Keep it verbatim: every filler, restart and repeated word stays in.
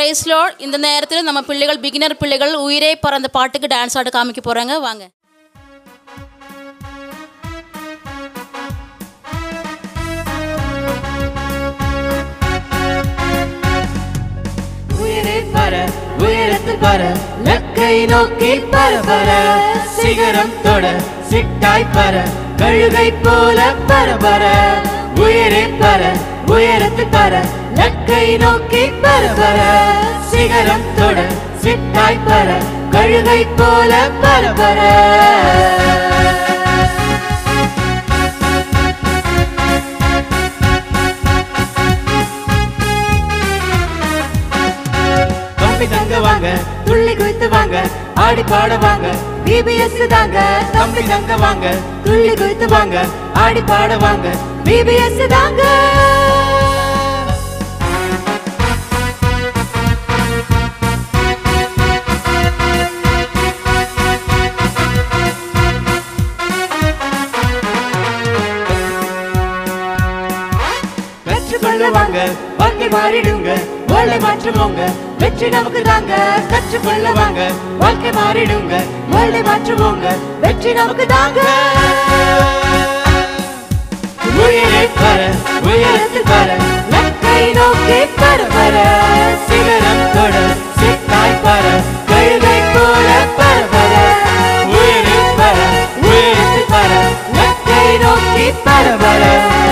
Price Lord. இந்த நேரத்தில் நம்ம பிள்ளைகள் பிகினர் பிள்ளைகள் உயிரே பறந்த பாட்டுக்கு டான்ஸ் ஆட காமிக்க போறாங்க. வாங்க. உயிரே பற உயரத்தில் பற லக்கை நோக்கி பற பற சிகரம் தொட சிட்டாய் பற கழுகை போல பற பற உயிரே பற உயரத்தில் பற லக்கை நோக்கி பற பற சிகரம் தொட சிட்டாய் பற கழுகை போல பற பற தங்க வாங்க துள்ளி குதித்து வாங்க ஆடி பாட வாங்க பிபிஎஸ் தாங்க தம்பி தங்க வாங்க துள்ளி குதித்து வாங்க ஆடி பாட வாங்க பிபிஎஸ் தாங்க கற்றுக்கொள்ள வாங்க வாழ்க்கை மாறிடுங்க வாழ்க்கை மாற்றுவோங்க வெற்றி நமக்கு தாங்க கற்றுக்கொள்ள வாங்க வாழ்க்கை மாறிடுங்க வாழ்க்கை மாற்றுவோங்க வெற்றி நமக்கு தாங்க உயிரை பற உயரத்தில் பற லக்கை நோக்கி பற பற சிகரம் தொட சித்தாய் பற கழுகை போல பற பற உயிரை பற உயரத்தில் பற லக்கை நோக்கி பற பற